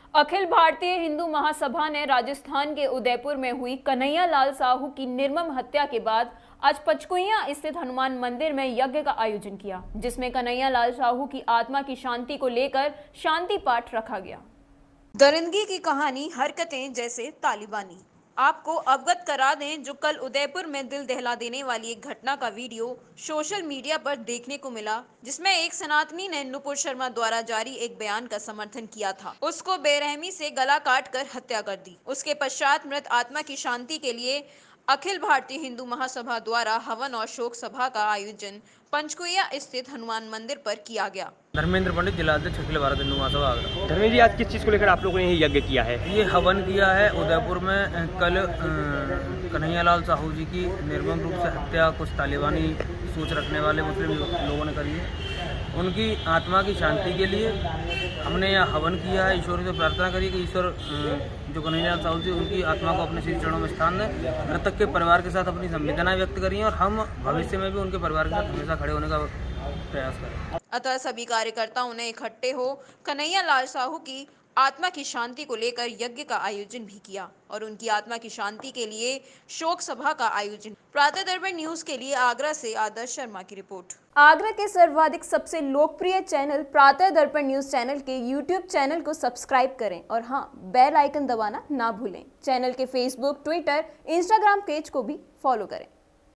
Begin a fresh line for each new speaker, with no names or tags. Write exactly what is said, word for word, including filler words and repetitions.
अखिल भारतीय हिंदू महासभा ने राजस्थान के उदयपुर में हुई कन्हैया लाल साहू की निर्मम हत्या के बाद आज पंचकुइया स्थित हनुमान मंदिर में यज्ञ का आयोजन किया, जिसमें कन्हैया लाल साहू की आत्मा की शांति को लेकर शांति पाठ रखा गया।
दरिंदगी की कहानी, हरकतें जैसे तालिबानी। आपको अवगत करा दें, जो कल उदयपुर में दिल दहला देने वाली एक घटना का वीडियो सोशल मीडिया पर देखने को मिला, जिसमें एक सनातनी ने नुपुर शर्मा द्वारा जारी एक बयान का समर्थन किया था। उसको बेरहमी से गला काट कर हत्या कर दी। उसके पश्चात मृत आत्मा की शांति के लिए अखिल भारतीय हिंदू महासभा द्वारा हवन और शोक सभा का आयोजन पंचकुइया स्थित हनुमान मंदिर पर किया गया।
धर्मेंद्र पंडित, जिला अध्यक्ष अखिल भारत हिंदू महासभा आगरा।
धर्मेंद्र जी, आज किस चीज को लेकर आप लोगों ने ये यज्ञ किया है?
ये हवन किया है उदयपुर में। कल कन्हैया लाल साहू जी की निर्मम रूप से हत्या कुछ तालिबानी सोच रखने वाले मुस्लिम लोगों ने करी है। उनकी आत्मा की शांति के लिए हमने यह हवन किया है। ईश्वर से प्रार्थना करी कि ईश्वर जो कन्हैया लाल साहू जी, उनकी आत्मा को अपने श्री चरणों में स्थान दें। मृतक के परिवार के साथ अपनी संवेदनाएं व्यक्त करी और हम भविष्य में भी उनके परिवार के साथ हमेशा खड़े होने का प्रयास करें।
अतः सभी कार्यकर्ताओं ने इकट्ठे हो कन्हैया लाल साहू की आत्मा की शांति को लेकर यज्ञ का आयोजन भी किया और उनकी आत्मा की शांति के लिए शोक सभा का आयोजन। प्रातः दर्पण न्यूज के लिए आगरा से आदर्श शर्मा की रिपोर्ट।
आगरा के सर्वाधिक सबसे लोकप्रिय channel Pratah Darpan news channel के यूट्यूब चैनल को सब्सक्राइब करें और हाँ, बेल आइकन दबाना ना भूलें। चैनल के फेसबुक, ट्विटर, इंस्टाग्राम पेज को भी फॉलो करें।